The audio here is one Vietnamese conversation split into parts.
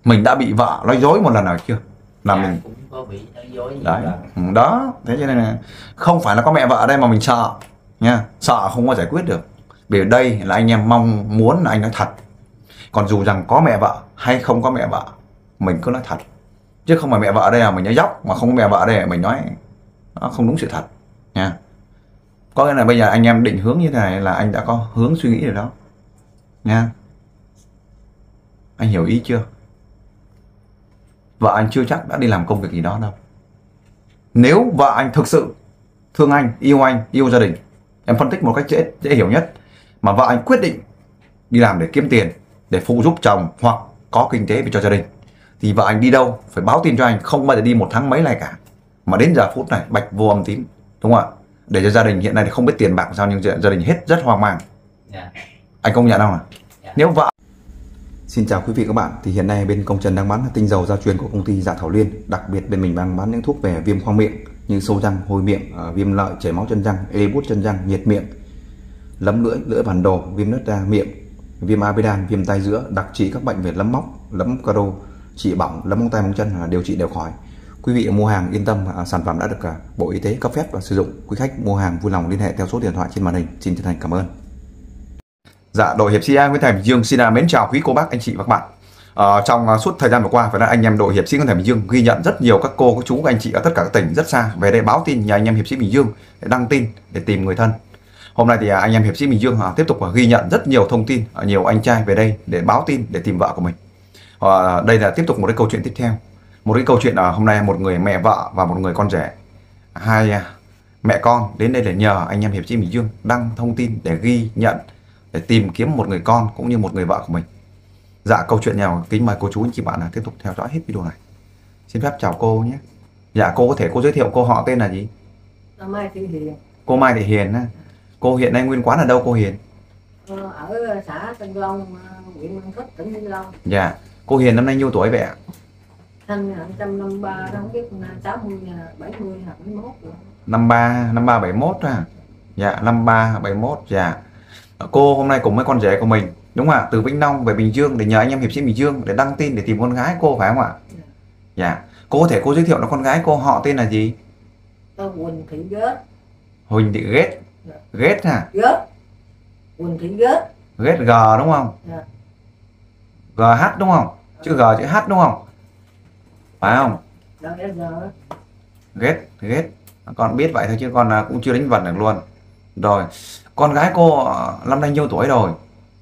Mình đã bị vợ nói dối một lần nào chưa? Là Dạ, mình cũng có bị nói dối nhiều đấy. lần. Đó, thế cho nên là không phải là có mẹ vợ ở đây mà mình sợ nha, sợ không có giải quyết được. Vì ở đây là anh em mong muốn là anh nói thật. Còn dù rằng có mẹ vợ hay không có mẹ vợ, mình cứ nói thật. Chứ không phải mẹ vợ ở đây là mình nói dóc, mà không có mẹ vợ ở đây là mình nói nó không đúng sự thật nha. Có nghĩa là bây giờ anh em định hướng như thế này là anh đã có hướng suy nghĩ rồi đó nha. Anh hiểu ý chưa? Vợ anh chưa chắc đã đi làm công việc gì đó đâu. Nếu vợ anh thực sự thương anh, yêu gia đình, em phân tích một cách dễ hiểu nhất, mà vợ anh quyết định đi làm để kiếm tiền, để phụ giúp chồng hoặc có kinh tế về cho gia đình, thì vợ anh đi đâu phải báo tin cho anh, không bao giờ đi 1 tháng mấy này cả. Mà đến giờ phút này bạch vô âm tín, đúng không ạ? Để cho gia đình hiện nay thì không biết tiền bạc sao, nhưng gia đình hết rất hoang mang. Anh công nhận không ạ? Nếu vợ... Xin chào quý vị các bạn, thì hiện nay bên Công Trần đang bán tinh dầu gia truyền của công ty Dạ Thảo Liên. Đặc biệt bên mình đang bán những thuốc về viêm khoang miệng như sâu răng, hôi miệng, viêm lợi, chảy máu chân răng, ê bút chân răng, nhiệt miệng, lấm lưỡi, lưỡi bản đồ, viêm nứt da miệng, viêm amidan, viêm tai giữa, đặc trị các bệnh về lấm móc, lấm caro, trị bỏng, lấm móng tay móng chân, điều trị đều khỏi. Quý vị mua hàng yên tâm, sản phẩm đã được Bộ Y tế cấp phép và sử dụng. Quý khách mua hàng vui lòng liên hệ theo số điện thoại trên màn hình. Xin chân thành cảm ơn. Dạ, đội hiệp sĩ Nguyễn Thành Bình Dương xin mến chào quý cô bác, anh chị và các bạn. Trong suốt thời gian vừa qua, phải là anh em đội hiệp sĩ Nguyễn Thành Bình Dương ghi nhận rất nhiều các cô, các chú, các anh chị ở tất cả các tỉnh rất xa về đây báo tin nhờ anh em hiệp sĩ Bình Dương để đăng tin để tìm người thân. Hôm nay thì anh em hiệp sĩ Bình Dương tiếp tục ghi nhận rất nhiều thông tin, nhiều anh trai về đây để báo tin để tìm vợ của mình. Đây là tiếp tục một cái câu chuyện tiếp theo. Một cái câu chuyện là hôm nay một người mẹ vợ và một người con rể, hai mẹ con đến đây để nhờ anh em hiệp sĩ Bình Dương đăng thông tin để ghi nhận, để tìm kiếm một người con cũng như một người vợ của mình. Dạ, câu chuyện nào kính mời cô chú anh chị bạn tiếp tục theo dõi hết video này. Xin phép chào cô nhé. Dạ, cô có thể cô giới thiệu cô họ tên là gì? Mai Thị Hiền. Cô Mai Thị Hiền. Cô hiện nay nguyên quán ở đâu cô Hiền? Ở xã Tân Long, huyện Mang Thít, tỉnh Vĩnh Long. Dạ, cô Hiền năm nay nhiêu tuổi vậy ạ? Sinh 1953, không biết 60, 70 hoặc 71 rồi. 53, 71 à? Dạ, 53, 71, dạ. Cô hôm nay cùng với con rể của mình, đúng không ạ? Từ Vĩnh Long về Bình Dương để nhờ anh em hiệp sĩ Bình Dương để đăng tin để tìm con gái cô phải không ạ? Dạ. Cô có thể cô giới thiệu là con gái cô họ tên là gì? Huỳnh Thị Ghét. Huỳnh Thị Ghét. Ghét hả? Ghét. Huỳnh Thị Ghét. Ghét G đúng không? Dạ. GH đúng không? Chữ G chữ H đúng không? Phải không? Đó là giờ. Ghét. Con biết vậy thôi chứ con cũng chưa đánh vần được luôn. Rồi, con gái cô năm nay nhiêu tuổi rồi?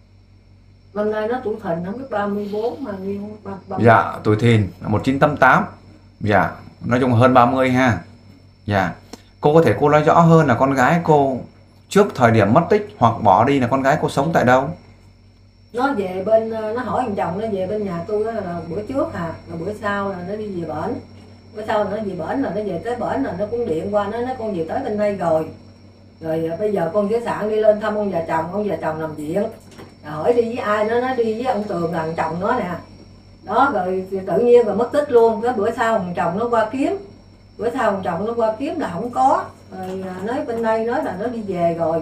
Năm nay nó tuổi Thìn, nó biết 34 mà nguyên 30. Dạ, tuổi Thìn 1988. Dạ, nói chung hơn 30 ha. Dạ. Cô có thể cô nói rõ hơn là con gái cô trước thời điểm mất tích hoặc bỏ đi là con gái cô sống tại đâu? Nó về bên, nó hỏi thằng chồng nó về bên nhà tôi đó, là bữa trước là bữa sau là nó đi về bển. Bữa sau là nó về bển, rồi nó về tới bển rồi nó cũng điện qua, nó nói con về tới bên đây rồi. Rồi bây giờ con với Sạn đi lên thăm ông già chồng nằm viện. Hỏi đi với ai, nó nói đi với ông Tường là thằng chồng nó nè. Đó, rồi tự nhiên rồi mất tích luôn. Cái bữa sau thằng chồng nó qua kiếm. Bữa sau thằng chồng nó qua kiếm là không có. Rồi nói bên đây nói là nó đi về rồi.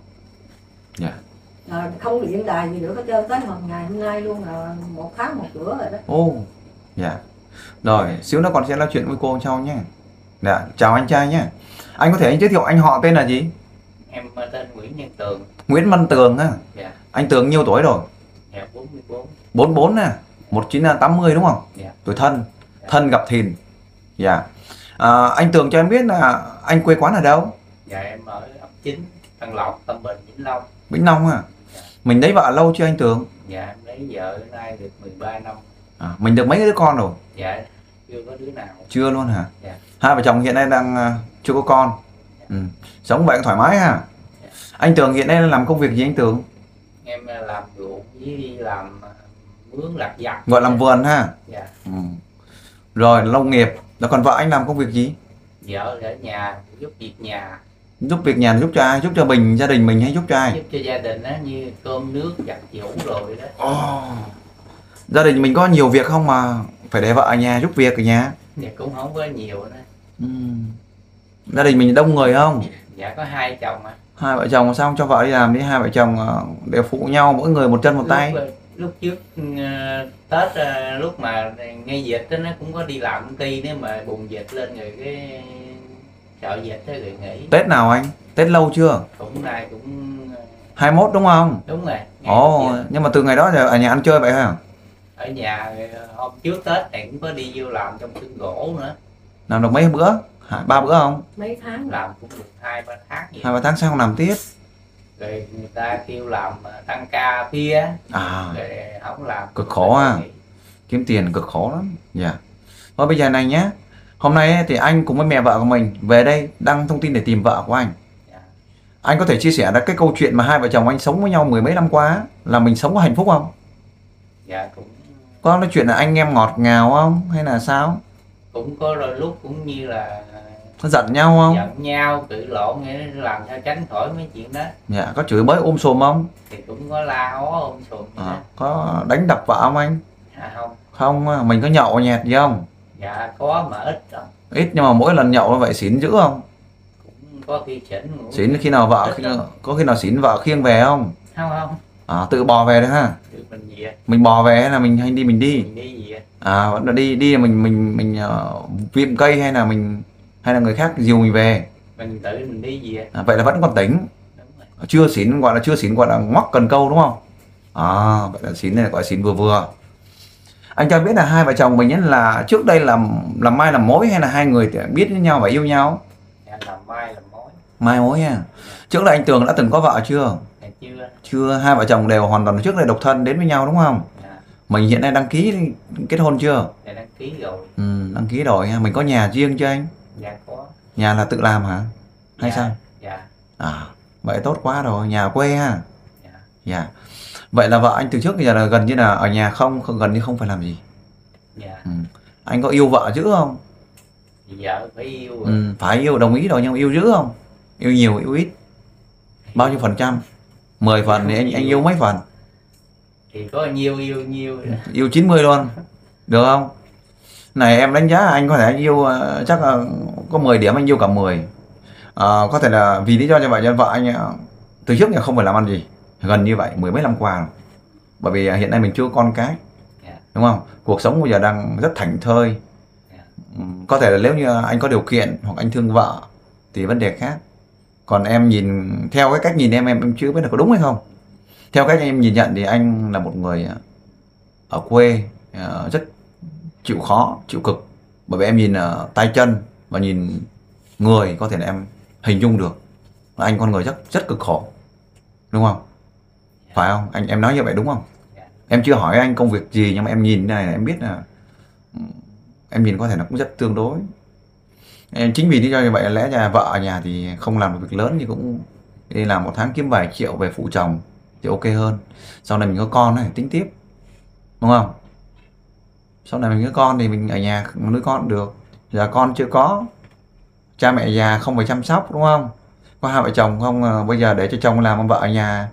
Dạ. Rồi không điện đài gì nữa hết trơn, tới ngày hôm nay luôn là 1 tháng 1 bữa rồi đó. Ồ. Dạ. Rồi, xíu nữa con sẽ nói chuyện với cô sau nhé. Dạ, chào anh trai nhé. Anh có thể anh giới thiệu anh họ tên là gì? Em tên Nguyễn Văn Tường. Nguyễn Văn Tường á. Dạ. Anh Tường nhiêu tuổi rồi? Dạ, 44. 44 nè. 1980 đúng không? Dạ. Tuổi Thân. Thân gặp Thìn. Dạ. Anh Tường cho em biết là anh quê quán ở đâu? Dạ, em ở ấp 9, Tân Lộc, Tân Bình, Vĩnh Long. Vĩnh Long à? Dạ. Mình lấy vợ lâu chưa anh Tường? Dạ, em lấy vợ nay được 13 năm. Mình được mấy đứa con rồi? Dạ, chưa có đứa nào. Chưa luôn hả? Dạ. Hai vợ chồng hiện nay đang chưa có con. Sống vậy thoải mái ha. Dạ. Anh Tường hiện nay làm công việc gì anh Tường? Em làm ruộng với đi làm mướn lặt vặt. Gọi làm vườn ha. Dạ. Rồi nông nghiệp. Rồi còn vợ anh làm công việc gì? Vợ ở nhà giúp việc nhà. Giúp việc nhà giúp cho ai? Giúp cho mình, gia đình mình hay giúp cho ai? Giúp cho gia đình á, như cơm nước giặt giũ rồi đó. Gia đình mình có nhiều việc không mà phải để vợ ở nhà giúp việc ở nhà? Dạ, cũng không có nhiều nữa. Gia đình mình đông người không? Dạ, có 2 chồng ạ. Hai vợ chồng sao không cho vợ đi làm đi? Hai vợ chồng đều phụ nhau, mỗi người một chân một tay. lúc trước Tết lúc mà ngay dịch đó, nó cũng có đi làm công ty nếu mà bùng dịch lên rồi cái sợ dịch thế rồi nghỉ. Tết nào anh? Tết lâu chưa? Cũng nay cũng 21 đúng không? đúng rồi. Ồ, nhưng mà từ ngày đó giờ ở nhà ăn chơi vậy hả? Ở nhà hôm trước Tết này cũng có đi vô làm trong xưởng gỗ nữa. Làm được mấy bữa? 3 bữa không? mấy tháng Làm cũng được 2-3 tháng gì. 2-3 tháng sau không làm tiếp. Rồi người ta kêu làm tăng ca phía À, rồi không làm. cực khổ ha. Kiếm tiền cực khổ lắm. Dạ. Thôi bây giờ này nhé. Hôm nay ấy, thì anh cùng với mẹ vợ của mình về đây đăng thông tin để tìm vợ của anh. Dạ. Anh có thể chia sẻ ra cái câu chuyện mà hai vợ chồng anh sống với nhau mười mấy năm qua là mình sống có hạnh phúc không? Dạ cũng Có nói chuyện là anh em ngọt ngào không hay là sao? cũng có đôi lúc cũng như là Có giận nhau không? giận nhau cự lộn nghĩa làm sao tránh khỏi mấy chuyện đó. Dạ, có chửi bới sùm không? Thì cũng có la ó ôm sùm vậy đó. Có đánh đập vợ không anh? Không. Không, mình có nhậu nhẹt gì không? Dạ có mà ít rồi. Ít nhưng mà mỗi lần nhậu như vậy xỉn dữ không? Cũng có khi chỉnh ngủ. Xỉn khi nào vợ có khi nào xỉn vợ khiêng về không? Không. Tự bò về đấy ha. Được mình gì Mình bò về hay là mình hay đi mình đi? mình đi gì Vẫn là đi là mình viện cây hay là người khác dìu mình về. mình tự mình đi gì Vậy là vẫn còn tỉnh. đúng rồi. Chưa xỉn gọi là ngoắc cần câu đúng không? Vậy là xỉn này gọi là xỉn vừa vừa. Anh cho biết là hai vợ chồng mình ấy là trước đây là mai làm mối hay là hai người biết với nhau và yêu nhau? Dạ, làm mai làm mối. Mai mối nha. Trước đây anh Tường đã từng có vợ chưa? Dạ, chưa. Chưa, hai vợ chồng đều hoàn toàn trước đây độc thân đến với nhau đúng không? Dạ. Mình hiện nay đăng ký kết hôn chưa? Dạ, đăng ký rồi. Đăng ký rồi ha. Mình có nhà riêng chưa anh? Dạ có. Nhà là tự làm hả? Hay Dạ. sao? Dạ. Vậy tốt quá rồi, nhà quê ha. Dạ. Dạ. Vậy là vợ anh từ trước bây giờ là gần như là ở nhà gần như không phải làm gì. Dạ. Anh có yêu vợ dữ không? Thì vợ phải yêu rồi. Phải yêu, đồng ý rồi nhưng mà yêu dữ không? Yêu nhiều, yêu ít? Bao nhiêu phần trăm? 10 phần thì anh yêu mấy phần? Thì có nhiều rồi. Yêu 90 luôn. Được không? Này em đánh giá anh có thể anh yêu chắc là có 10 điểm anh yêu cả 10. Có thể là vì lý do như vậy cho vợ anh từ trước giờ không phải làm ăn gì. Gần như vậy, mười mấy năm qua rồi. Bởi vì hiện nay mình chưa có con cái. Đúng không? Cuộc sống bây giờ đang rất thảnh thơi. Có thể là nếu như anh có điều kiện hoặc anh thương vợ thì vấn đề khác. Còn em nhìn theo cái cách nhìn em chưa biết là có đúng hay không. Theo cách em nhìn nhận thì anh là một người ở quê rất chịu khó, chịu cực. Bởi vì em nhìn tay chân và nhìn người có thể là em hình dung được là anh con người rất cực khổ. Đúng không? Phải không? Em nói như vậy đúng không? Em chưa hỏi anh công việc gì nhưng mà em nhìn này em biết là em nhìn có thể là cũng rất tương đối. Chính vì lý do như vậy lẽ ra vợ ở nhà thì không làm được việc lớn thì cũng đi làm một tháng kiếm vài triệu về phụ chồng thì ok hơn. Sau này mình có con này tính tiếp. Đúng không? Sau này mình có con thì mình ở nhà nuôi con cũng được. Giờ con chưa có, cha mẹ già không phải chăm sóc đúng không? Có hai vợ chồng không bây giờ để cho chồng làm vợ ở nhà.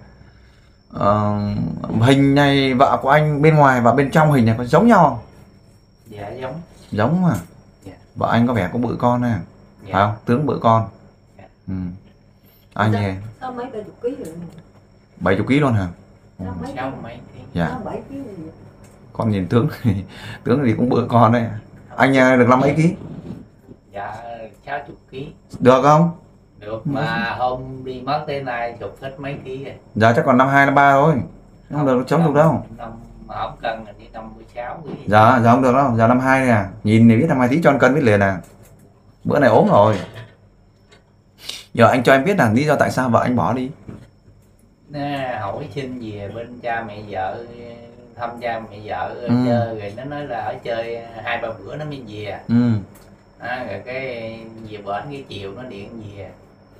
Hình này vợ của anh bên ngoài và bên trong hình này có giống nhau không? Dạ giống. Giống mà. Dạ. Vợ anh có vẻ có bự con nè. Dạ. Phải không? Tướng bự con. Dạ. Anh thì sao mấy 70 kg rồi? 70 kg luôn hả? Sao mấy Giống mấy ký. Dạ. Sao 7 kg rồi? Con nhìn tướng thì cũng bự con đấy. Anh được 50 kg? Dạ 60 ký. Được không? Được mà hôm đi mất tới nay chụp hết mấy ký rồi. Giờ chắc còn 52 53 thôi. Không được chống được đâu. Mà không cân là đi 56 ký. Giờ không được đâu, giờ 52 nè. Nhìn thì biết 52 tí cho ăn cân biết liền nè. Bữa này ốm rồi. Giờ anh cho em biết là lý do tại sao vợ anh bỏ đi. Hỏi xin về bên cha mẹ vợ, thăm cha mẹ vợ ở chơi rồi nó nói là ở chơi 2-3 bữa nó mới về. Rồi cái về bển cái chiều nó điện về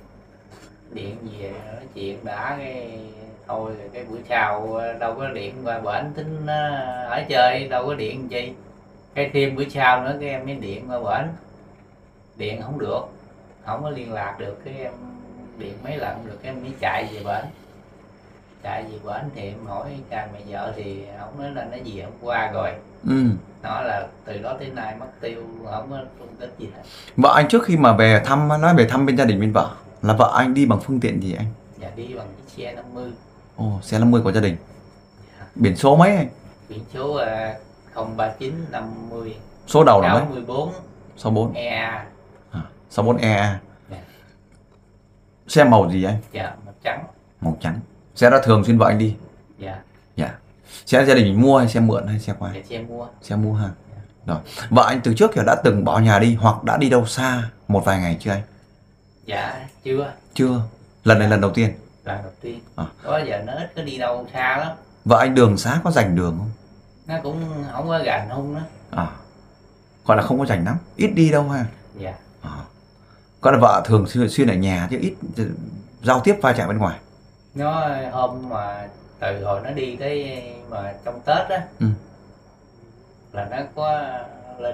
nói chuyện đã cái thôi rồi cái bữa sau đâu có điện qua bển tính ở chơi đâu có điện chi, cái thêm bữa sau nữa cái em mới điện qua bển, điện không được, không có liên lạc được, cái em điện mấy lần được cái em mới chạy về bển thì em hỏi cha mẹ vợ thì ông nói là nó về hôm qua rồi. Nó là từ đó tới nay mất tiêu, không có tung tích gì hết. Vợ anh trước khi mà về thăm, nói về thăm bên gia đình bên vợ là vợ anh đi bằng phương tiện gì anh? Dạ đi bằng chiếc xe 50. Ồ, xe 50 của gia đình. Biển số mấy anh? Biển số 03950 Số đầu là mấy? 64 64 EA. 64 EA. Dạ. Xe màu gì anh? Dạ, màu trắng. Màu trắng. Xe đã thường xuyên vợ anh đi? Dạ. Dạ. Xe gia đình mình mua hay xe mượn hay xe qua? Dạ, xe mua. Xe mua ha. Rồi. Vợ anh từ trước đã từng bỏ nhà đi hoặc đã đi đâu xa một vài ngày chưa anh? Dạ, chưa. Chưa. Lần này lần đầu tiên. Lần đầu tiên. À. Đó giờ nó ít có đi đâu xa lắm. Vợ anh đường xá có rành đường không? Nó cũng không có gành không đó. À. Gọi là không có rành lắm, ít đi đâu ha. Dạ. À. Còn là vợ thường xuyên ở nhà chứ ít giao tiếp va chạm bên ngoài. Nó hôm mà từ hồi nó đi tới mà trong Tết á, là nó có lên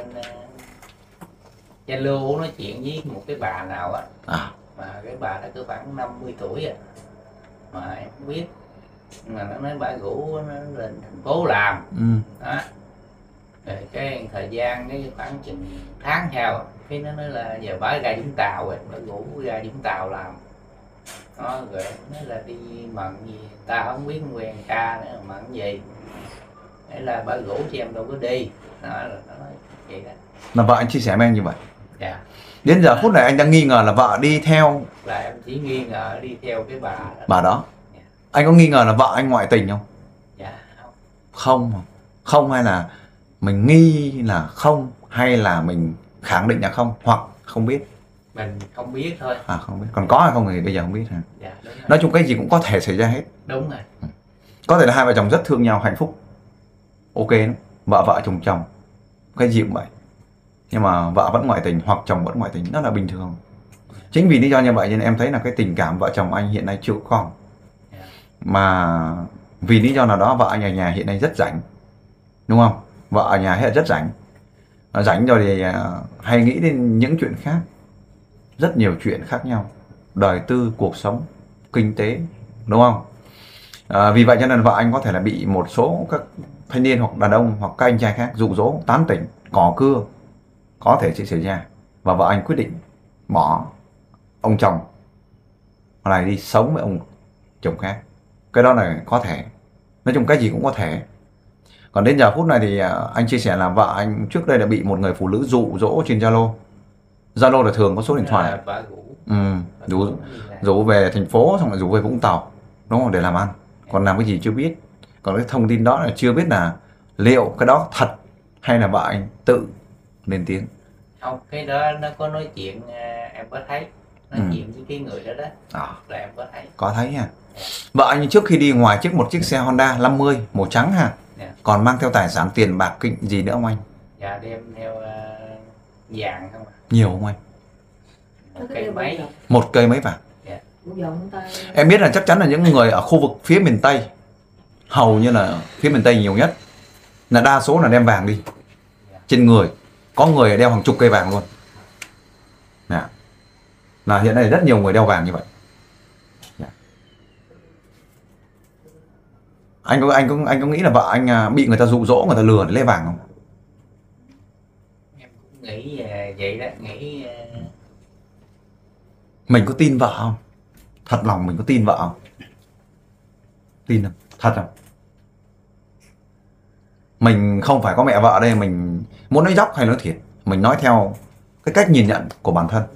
Zalo nói chuyện với một cái bà nào á, mà cái bà đó cứ khoảng 50 tuổi à, mà em không biết, mà nó nói bà rủ nó lên thành phố làm. Đó. Rồi cái thời gian cái khoảng chừng tháng sau cái nó nói là giờ bà ra Vũng Tàu rồi, bà rủ ra Vũng Tàu làm. Đó, rồi nói là đi mận gì ta không biết quen ca nữa, mận gì thế là bà rủ cho em đâu có đi. Đó là nó nói vậy đó. Là vợ anh chia sẻ với anh như vậy. Dạ. Đến giờ phút này anh đang nghi ngờ là vợ đi theo. Là em chỉ nghi ngờ đi theo cái bà đó. Bà đó. Dạ. Anh có nghi ngờ là vợ anh ngoại tình không? Dạ không. Không. Không hay là mình nghi là không, hay là mình khẳng định là không, hoặc không biết? Mình không biết thôi. À không biết. Còn có hay không thì bây giờ không biết hả? Dạ đúng rồi. Nói chung cái gì cũng có thể xảy ra hết. Đúng rồi. Có thể là hai vợ chồng rất thương nhau, hạnh phúc, ok lắm. Vợ vợ chồng chồng, cái gì cũng vậy. Nhưng mà vợ vẫn ngoại tình hoặc chồng vẫn ngoại tình, đó là bình thường. Chính vì lý do như vậy nên em thấy là cái tình cảm vợ chồng anh hiện nay chưa còn. Mà vì lý do nào đó vợ anh ở nhà hiện nay rất rảnh, đúng không? Vợ ở nhà hiện rất rảnh. Rảnh rồi thì hay nghĩ đến những chuyện khác, rất nhiều chuyện khác nhau, đời tư, cuộc sống, kinh tế, đúng không? Vì vậy cho nên vợ anh có thể là bị một số các thanh niên hoặc đàn ông hoặc các anh trai khác dụ dỗ, tán tỉnh, cò cưa, có thể sẽ xảy ra. Và vợ anh quyết định bỏ ông chồng này đi sống với ông chồng khác. Cái đó là có thể. Nói chung cái gì cũng có thể. Còn đến giờ phút này thì anh chia sẻ là vợ anh trước đây đã bị một người phụ nữ dụ dỗ trên Zalo. Zalo là thường có số điện thoại. Rủ về thành phố, xong rồi rủ về Vũng Tàu, đúng không, để làm ăn. Còn làm cái gì chưa biết. Còn cái thông tin đó là chưa biết là liệu cái đó thật hay là vợ anh tự lên tiếng. Không, cái đó nó có nói chuyện, em có thấy nói chuyện với cái người đó đó. Là em có thấy. Có thấy ha. Vợ anh trước khi đi ngoài một chiếc xe Honda 50 màu trắng ha. Còn mang theo tài sản tiền bạc kinh gì nữa không anh? Dạ đem theo vàng không ạ? Nhiều không anh? Một cây mấy. Một cây mấy vàng? Dạ. Em biết là chắc chắn là những người ở khu vực phía miền Tây, hầu như là phía miền Tây nhiều nhất, là đa số là đem vàng đi. Trên người có người đeo hàng chục cây vàng luôn. Là hiện nay rất nhiều người đeo vàng như vậy. Anh có nghĩ là vợ anh bị người ta dụ dỗ, người ta lừa để lấy vàng không? Em cũng nghĩ vậy đó, nghĩ mình có tin vợ không? Thật lòng mình có tin vợ không? Tin không? Thật không? Mình không phải có mẹ vợ đây, mình muốn nói dóc hay nói thiệt, mình nói theo cái cách nhìn nhận của bản thân.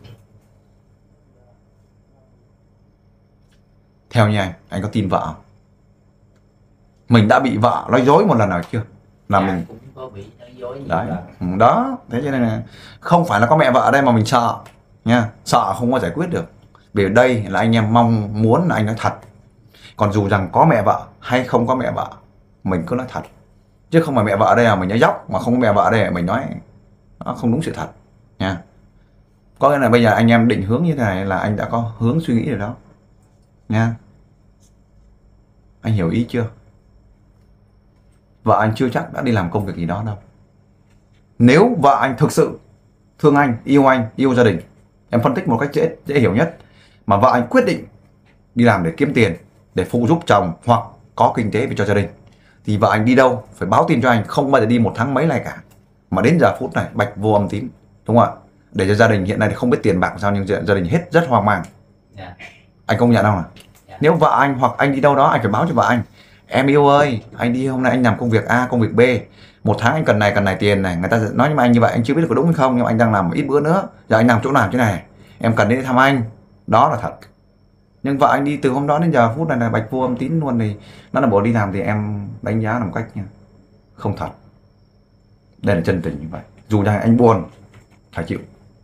Theo như anh có tin vợ không? Mình đã bị vợ nói dối một lần nào chưa? Là mình cũng có bị nói dối nhiều đấy. lần. Đó, thế cho nên là không phải là có mẹ vợ ở đây mà mình sợ nha, sợ không có giải quyết được. Vì ở đây là anh em mong muốn là anh nói thật. Còn dù rằng có mẹ vợ hay không có mẹ vợ, mình cứ nói thật. Chứ không phải mẹ vợ ở đây là mình nói dóc, mà không có mẹ vợ ở đây là mình nói nó không đúng sự thật nha. Có nghĩa là bây giờ anh em định hướng như thế này là anh đã có hướng suy nghĩ rồi đó nha. Anh hiểu ý chưa? Vợ anh chưa chắc đã đi làm công việc gì đó đâu. Nếu vợ anh thực sự thương anh, yêu gia đình, em phân tích một cách dễ hiểu nhất, mà vợ anh quyết định đi làm để kiếm tiền, để phụ giúp chồng hoặc có kinh tế về cho gia đình, thì vợ anh đi đâu phải báo tin cho anh, không bao giờ đi một tháng mấy này cả. Mà đến giờ phút này bạch vô âm tín, đúng không ạ? Để cho gia đình hiện nay thì không biết tiền bạc sao, nhưng gia đình hết rất hoang mang. Anh công nhận không nào? Nếu vợ anh hoặc anh đi đâu đó, anh phải báo cho vợ anh em yêu ơi, anh đi hôm nay anh làm công việc A, công việc B, một tháng anh cần này tiền này, người ta nói nhưng mà anh như vậy anh chưa biết được có đúng hay không, nhưng mà anh đang làm ít bữa nữa, giờ anh làm chỗ nào thế này, em cần đến thăm anh, đó là thật. Nhưng vợ anh đi từ hôm đó đến giờ phút này là bạch vô âm tín luôn, thì nó là bộ đi làm thì em đánh giá làm cách nha, không thật. Đây là chân tình như vậy, dù rằng anh buồn phải chịu,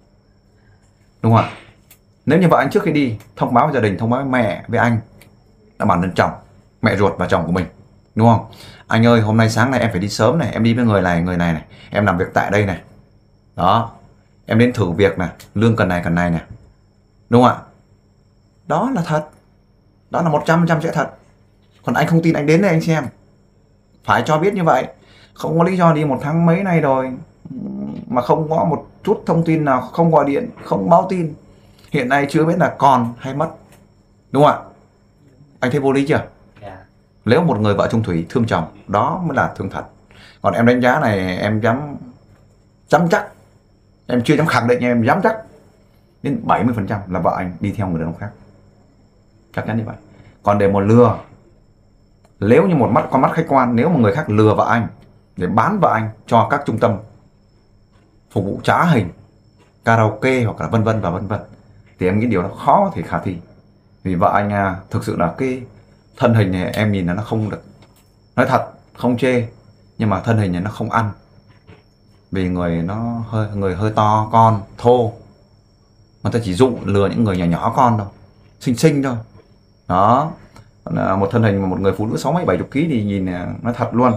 đúng không ạ? Nếu như vợ anh trước khi đi thông báo với gia đình, thông báo với mẹ, với anh, là bản thân chồng, mẹ ruột và chồng của mình, đúng không? Anh ơi, hôm nay sáng nay em phải đi sớm này, em đi với người này, em làm việc tại đây này, đó, em đến thử việc này, lương cần này này, đúng không ạ? Đó là thật, đó là 100% sẽ thật. Còn anh không tin, anh đến đây anh xem, phải cho biết như vậy. Không có lý do đi một tháng mấy nay rồi mà không có một chút thông tin nào, không gọi điện, không báo tin, hiện nay chưa biết là còn hay mất, đúng không ạ? Anh thấy vô lý chưa? Nếu một người vợ chung thủy thương chồng, đó mới là thương thật. Còn em đánh giá này, em dám chắc, em chưa dám khẳng định nhưng em dám chắc đến 70% là vợ anh đi theo người đàn ông khác, chắc chắn như vậy. Còn để một lừa, nếu như con mắt khách quan, nếu một người khác lừa vợ anh để bán vợ anh cho các trung tâm phục vụ trá hình, karaoke hoặc là vân vân và vân vân, thì em nghĩ điều đó khó thể khả thi. Vì vợ anh thực sự là cái thân hình này em nhìn là nó không được, nói thật không chê, nhưng mà thân hình này nó không ăn, vì người hơi to con thô, người ta chỉ dụ lừa những người nhỏ con thôi, xinh thôi đó. Một thân hình mà một người phụ nữ 60-70 kg thì nhìn nói thật luôn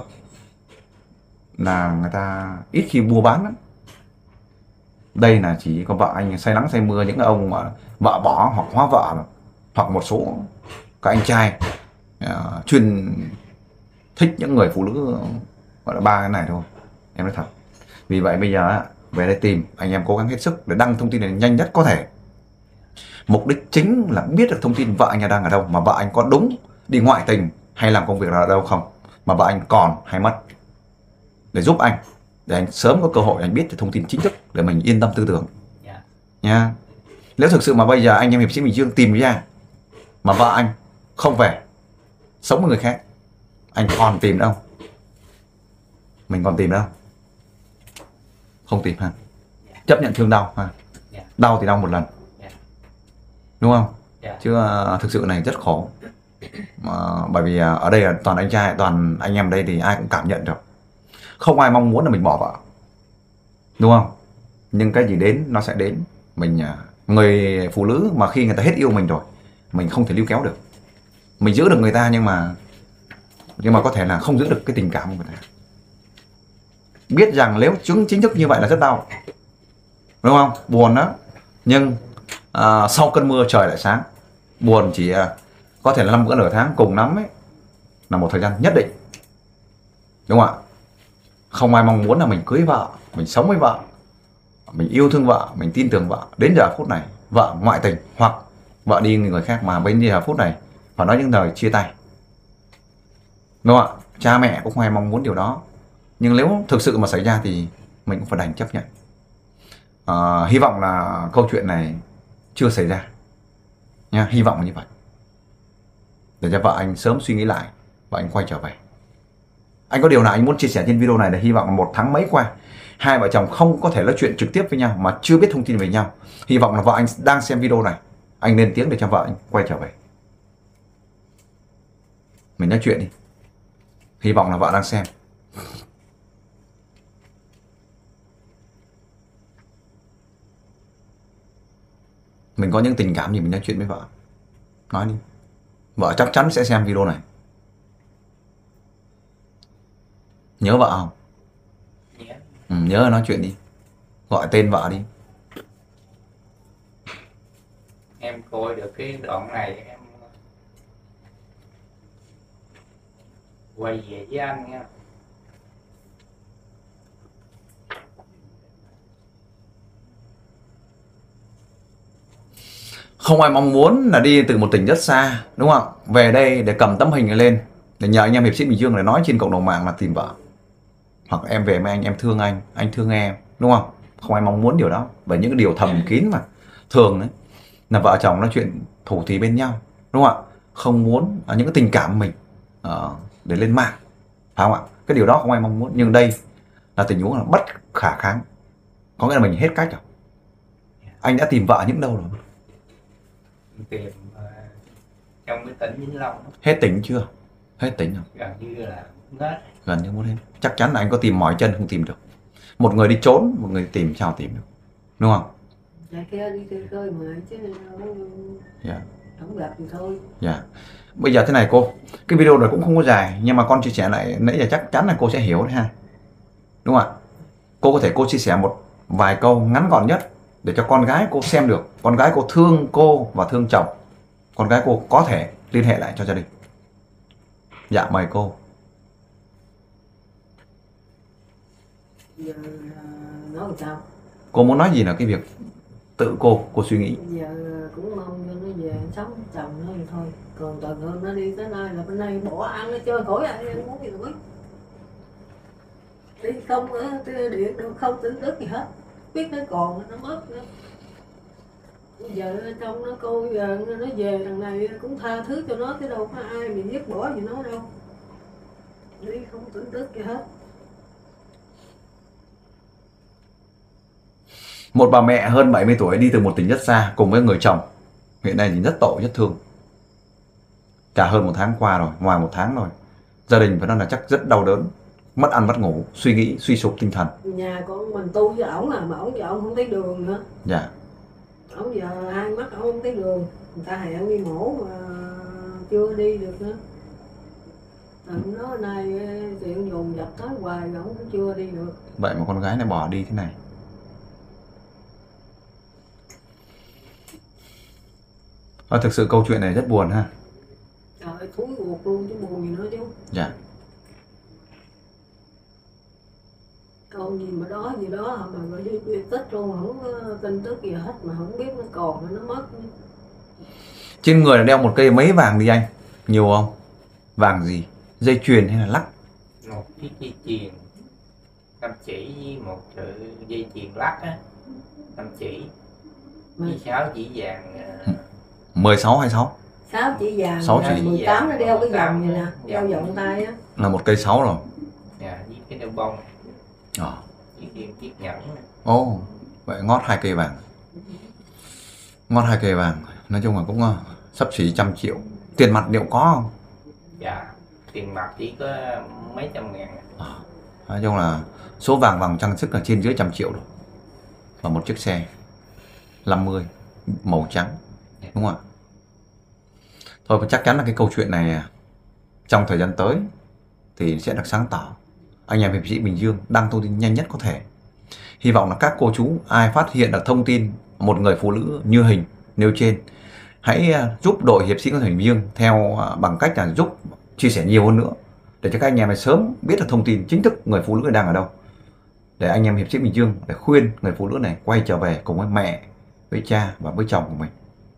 là người ta ít khi mua bán lắm. Đây là chỉ có vợ anh say nắng say mưa, những ông mà vợ bỏ hoặc hóa vợ, hoặc một số các anh trai chuyên thích những người phụ nữ gọi là ba cái này thôi, em nói thật. Vì vậy bây giờ về đây tìm, anh em cố gắng hết sức để đăng thông tin này nhanh nhất có thể. Mục đích chính là biết được thông tin vợ anh đang ở đâu, mà vợ anh có đúng đi ngoại tình hay làm công việc nào ở đâu không, mà vợ anh còn hay mất, để giúp anh, để anh sớm có cơ hội anh biết được thông tin chính thức để mình yên tâm tư tưởng nha. Nếu thực sự mà bây giờ anh em hiệp sĩ Bình Dương tìm ra mà vợ anh không về, sống với người khác, anh còn tìm đâu? Mình còn tìm đâu? Không tìm ha. Chấp nhận thương đau ha. Đau thì đau một lần, đúng không? Chứ thực sự này rất khổ. Bởi vì ở đây là toàn anh trai, toàn anh em đây thì ai cũng cảm nhận được. Không ai mong muốn là mình bỏ vợ, đúng không? Nhưng cái gì đến nó sẽ đến. Mình người phụ nữ mà khi người ta hết yêu mình rồi, mình không thể níu kéo được. Mình giữ được người ta nhưng mà có thể là không giữ được cái tình cảm của người ta. Biết rằng nếu chính thức như vậy là rất đau, đúng không? Buồn đó. Nhưng sau cơn mưa trời lại sáng. Buồn chỉ có thể là 5 bữa nửa tháng, cùng lắm ấy là một thời gian nhất định, đúng không ạ? Không ai mong muốn là mình cưới vợ, mình sống với vợ, mình yêu thương vợ, mình tin tưởng vợ. Đến giờ phút này vợ ngoại tình hoặc vợ đi người khác, mà đến giờ phút này phải nói những lời chia tay, đúng không ạ? Cha mẹ cũng không ai mong muốn điều đó. Nhưng nếu thực sự mà xảy ra thì mình cũng phải đành chấp nhận. Hy vọng là câu chuyện này chưa xảy ra nha, hy vọng là như vậy, để cho vợ anh sớm suy nghĩ lại và anh quay trở về. Anh có điều nào anh muốn chia sẻ trên video này, để hy vọng là 1 tháng mấy qua hai vợ chồng không có thể nói chuyện trực tiếp với nhau mà chưa biết thông tin về nhau. Hy vọng là vợ anh đang xem video này, anh lên tiếng để cho vợ anh quay trở về, mình nói chuyện đi. Hy vọng là vợ đang xem. Mình có những tình cảm gì mình nói chuyện với vợ, nói đi. Vợ chắc chắn sẽ xem video này. Nhớ vợ không? Nhớ nói chuyện đi, gọi tên vợ đi. Em coi được cái đoạn này em quay về với anh nha. Không ai mong muốn là đi từ một tỉnh rất xa, đúng không? Về đây để cầm tấm hình này lên, để nhờ anh em hiệp sĩ Bình Dương để nói trên cộng đồng mạng là tìm vợ. Hoặc em về với anh em thương anh thương em, đúng không? Không ai mong muốn điều đó. Bởi những cái điều thầm kín mà thường đấy là vợ chồng nói chuyện thủ thỉ bên nhau, đúng không ạ? Không muốn những cái tình cảm của mình để lên mạng, phải không ạ? Cái điều đó không ai mong muốn, nhưng đây là tình huống là bất khả kháng, có nghĩa là mình hết cách rồi. Anh đã tìm vợ những đâu rồi? Tìm trong cái tỉnh Vĩnh Long. Hết tỉnh chưa? Hết tỉnh rồi. Gần như là hết. Gần như muốn hết. Chắc chắn là anh có tìm mỏi chân không tìm được. Một người đi trốn, một người tìm sao tìm được, đúng không? Dạ kia đi coi mà chứ Dạ. không gặp thì thôi. Dạ. Bây giờ thế này cô, cái video này cũng không có dài, nhưng mà con chia sẻ lại nãy giờ chắc chắn là cô sẽ hiểu đấy ha, đúng không ạ? Cô có thể cô chia sẻ một vài câu ngắn gọn nhất để cho con gái cô xem được, con gái cô thương cô và thương chồng, con gái cô có thể liên hệ lại cho gia đình. Dạ mời cô. Giờ nói làm sao? Cô muốn nói gì là cái việc tự cô suy nghĩ. Giờ cũng mong cho nó về sống với chồng nó thì thôi. Còn tuần hơn nó đi tới nơi là bên đây bỏ ăn nó chơi khỏi ai ăn muốn gì nữa. Đi không điện được không tin tức gì hết. Biết nó còn nó mất nữa. Giờ trong nó cô giờ nó về đằng này cũng tha thứ cho nó, chứ đâu có ai bị dứt bỏ gì nó đâu. Đi không tin tức gì hết. Một bà mẹ hơn 70 tuổi đi từ một tỉnh rất xa cùng với người chồng, hiện nay thì rất tội rất thương. Cả hơn 1 tháng qua rồi, ngoài 1 tháng rồi, gia đình phải nói là chắc rất đau đớn, mất ăn mất ngủ, suy nghĩ suy sụp tinh thần. Nhà con mình tu với ổng à, mà ổng giờ ổng không thấy đường nữa. Dạ. Ổng giờ hai mắt ổng không thấy đường, người ta hẹn đi mổ mà chưa đi được nữa. Nó nay chuyện dồn dập tới hoài ổng cũng chưa đi được. Vậy mà con gái này bỏ đi thế này. Thực sự câu chuyện này rất buồn ha. Trời thúi ruột luôn chứ buồn gì nữa chứ. Dạ. Con gì mà đó mà gọi đi tích luôn, không có tin tức gì hết, mà không biết nó còn hay nó mất. Trên người là đeo một cây mấy vàng đi anh? Nhiều không? Vàng gì? Dây chuyền hay là lắc? Một chiếc dây chuyền 5 chỉ với một dây chuyền lắc á, 5 chỉ với 6 chỉ vàng. 16 hay 6? 6 chỉ vàng, 6 chỉ. 18 nó đeo cái vòng này nè, đeo vòng tay á. Là một cây 6 rồi. Dạ, với cái đeo bông. Ờ. Với thêm chiếc nhẫn. Ồ, vậy ngót 2 cây vàng. Ngót 2 cây vàng, nói chung là cũng xấp xỉ 100 triệu. Tiền mặt liệu có không? Dạ, tiền mặt chỉ có mấy trăm ngàn. Nói chung là số vàng trang sức là trên dưới 100 triệu rồi. Và một chiếc xe 50 màu trắng, đúng không ạ? Thôi chắc chắn là cái câu chuyện này trong thời gian tới thì sẽ được sáng tỏ. Anh em hiệp sĩ Bình Dương đăng thông tin nhanh nhất có thể. Hy vọng là các cô chú ai phát hiện được thông tin một người phụ nữ như hình nêu trên, hãy giúp đội hiệp sĩ Công an Bình Dương theo bằng cách là giúp chia sẻ nhiều hơn nữa để cho các anh em này sớm biết được thông tin chính thức người phụ nữ này đang ở đâu, để anh em hiệp sĩ Bình Dương để khuyên người phụ nữ này quay trở về cùng với mẹ, với cha và với chồng của mình.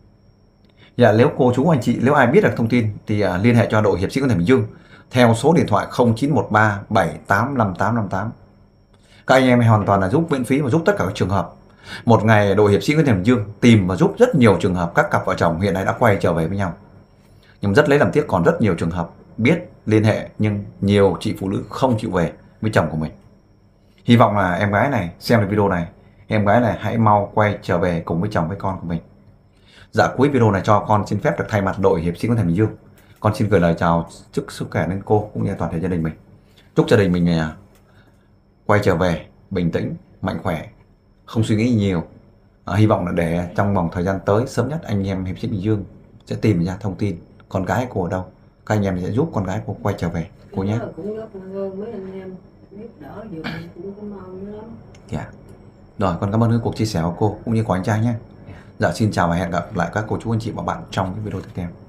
Dạ, nếu cô chú anh chị nếu ai biết được thông tin thì liên hệ cho đội hiệp sĩ Công an Bình Dương theo số điện thoại 0913 785858. Các anh em hoàn toàn là giúp miễn phí và giúp tất cả các trường hợp. Một ngày đội hiệp sĩ Công an Bình Dương tìm và giúp rất nhiều trường hợp các cặp vợ chồng hiện nay đã quay trở về với nhau. Nhưng rất lấy làm tiếc còn rất nhiều trường hợp biết liên hệ nhưng nhiều chị phụ nữ không chịu về với chồng của mình. Hy vọng là em gái này xem được video này, em gái này hãy mau quay trở về cùng với chồng với con của mình. Dạ, cuối video này cho con xin phép được thay mặt đội hiệp sĩ Công an Bình Dương, con xin gửi lời chào chúc sức khỏe đến cô cũng như toàn thể gia đình mình. Chúc gia đình mình quay trở về bình tĩnh, mạnh khỏe, không suy nghĩ nhiều. Hy vọng là để trong vòng thời gian tới sớm nhất anh em hiệp sĩ Bình Dương sẽ tìm ra thông tin con gái cô ở đâu. Các anh em sẽ giúp con gái cô quay trở về cô nhé. Cũng rất ơn mấy anh em giúp đỡ giùm, cũng cảm ơn lắm. Dạ. Rồi, con cảm ơn cái cuộc chia sẻ của cô cũng như của anh trai nhé. Dạ, xin chào và hẹn gặp lại các cô chú anh chị và bạn trong cái video tiếp theo.